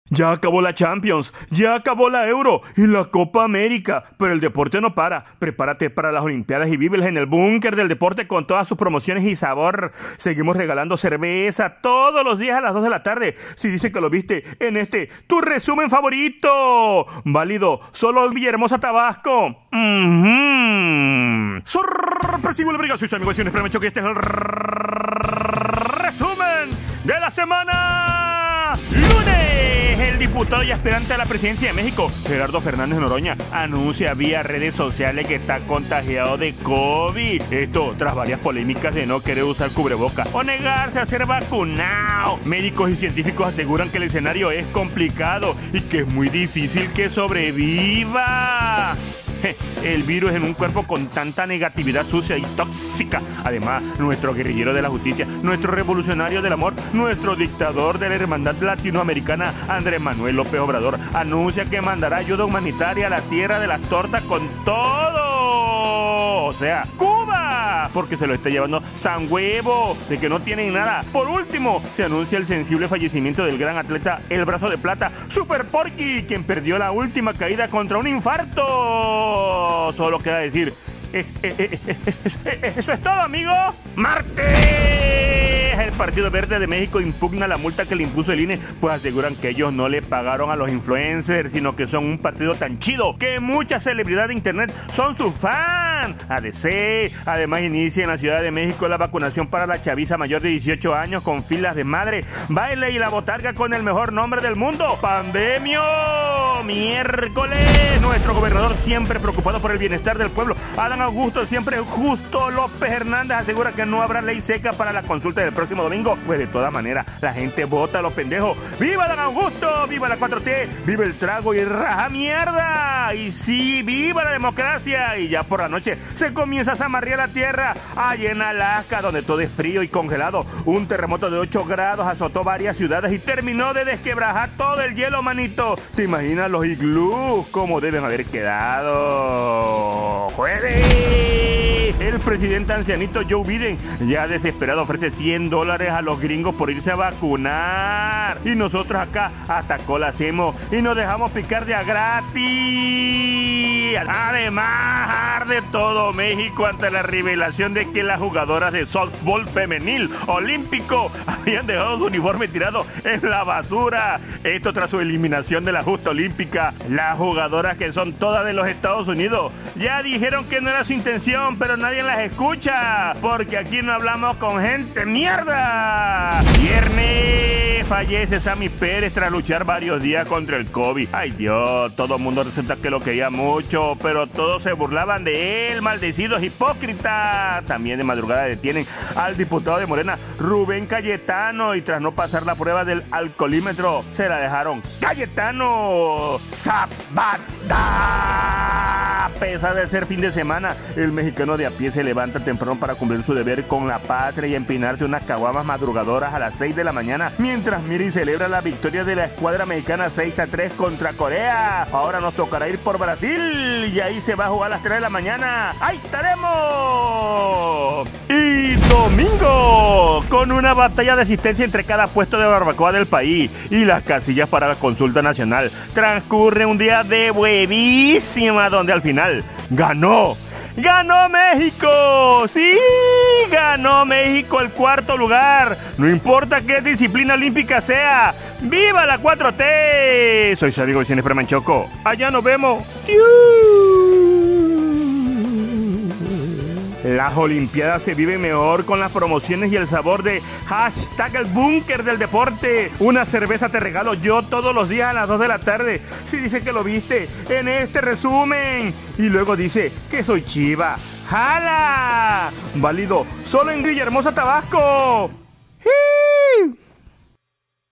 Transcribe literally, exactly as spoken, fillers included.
Ya acabó la Champions, ya acabó la Euro y la Copa América, pero el deporte no para. Prepárate para las Olimpiadas y vívelas en el búnker del deporte con todas sus promociones y sabor. Seguimos regalando cerveza todos los días a las dos de la tarde. Si dice que lo viste en este, tu resumen favorito. Válido solo en Villahermosa, Tabasco. Mm-hmm. Sorpresivo, obrigado, sus amigos, y un que este es el resumen de la semana. Lunes. El diputado y aspirante a la presidencia de México, Gerardo Fernández Noroña, anuncia vía redes sociales que está contagiado de COVID. Esto tras varias polémicas de no querer usar cubreboca o negarse a ser vacunado. Médicos y científicos aseguran que el escenario es complicado y que es muy difícil que sobreviva. El virus en un cuerpo con tanta negatividad sucia y tóxica. Además, nuestro guerrillero de la justicia, nuestro revolucionario del amor, nuestro dictador de la hermandad latinoamericana, Andrés Manuel López Obrador, anuncia que mandará ayuda humanitaria a la tierra de las tortas con todo. O sea, Cuba, porque se lo está llevando San Huevo, de que no tienen nada. Por último, se anuncia el sensible fallecimiento del gran atleta El Brazo de Plata, Super Porky, quien perdió la última caída contra un infarto. Solo queda decir, eh, eh, eh, eh, eh, eso es todo, amigo. Martes. El Partido Verde de México impugna la multa que le impuso el I N E, pues aseguran que ellos no le pagaron a los influencers, sino que son un partido tan chido que muchas celebridades de internet son sus fans. A D C. Además, inicia en la Ciudad de México la vacunación para la chaviza mayor de dieciocho años con filas de madre, baile y la botarga con el mejor nombre del mundo, Pandemio. Miércoles, nuestro gobernador, siempre preocupado por el bienestar del pueblo, Adán Augusto, siempre justo López Hernández, asegura que no habrá ley seca para la consulta del próximo domingo. Pues de todas maneras, la gente vota a los pendejos. ¡Viva Adán Augusto! ¡Viva la cuatro T! ¡Viva el trago y raja mierda! Y sí, ¡viva la democracia! Y ya por la noche se comienza a zamarrear la tierra. Allá en Alaska, donde todo es frío y congelado, un terremoto de ocho grados azotó varias ciudades y terminó de desquebrajar todo el hielo, manito. ¿Te imaginas los iglús cómo deben haber quedado? ¡Jueves! El presidente ancianito Joe Biden, ya desesperado, ofrece cien dólares a los gringos por irse a vacunar. Y nosotros acá hasta cola hacemos y nos dejamos picar de a gratis. Además, arde todo México ante la revelación de que las jugadoras de softball femenil olímpico habían dejado su uniforme tirado en la basura. Esto tras su eliminación de la justa olímpica. Las jugadoras, que son todas de los Estados Unidos, ya dijeron que no era su intención, pero nadie las escucha, porque aquí no hablamos con gente mierda. Viernes, fallece Sammy Pérez tras luchar varios días contra el COVID. Ay Dios, todo el mundo resulta que lo quería mucho, pero todos se burlaban de él, maldecidos hipócritas. También de madrugada detienen al diputado de Morena, Rubén Cayetano, y tras no pasar la prueba del alcoholímetro, se la dejaron. ¡Cayetano! ¡Zapata! A pesar de ser fin de semana, el mexicano de a pie se levanta temprano para cumplir su deber con la patria y empinarse unas caguamas madrugadoras a las seis de la mañana, mientras mira y celebra la victoria de la escuadra mexicana seis a tres contra Corea. Ahora nos tocará ir por Brasil y ahí se va a jugar a las tres de la mañana. ¡Ahí estaremos! Y domingo, con una batalla de asistencia entre cada puesto de barbacoa del país y las casillas para la consulta nacional, transcurre un día de huevísima donde al final ganó. ¡Ganó México! ¡Sí! ¡Ganó México el cuarto lugar! No importa qué disciplina olímpica sea. ¡Viva la cuatro T! Soy su amigo Vicente Fremanchoco. Allá nos vemos. Las Olimpiadas se viven mejor con las promociones y el sabor de hashtag el búnker del deporte. Una cerveza te regalo yo todos los días a las dos de la tarde. Si dice que lo viste en este resumen. Y luego dice que soy chiva. ¡Jala! Válido solo en Villahermosa, Tabasco.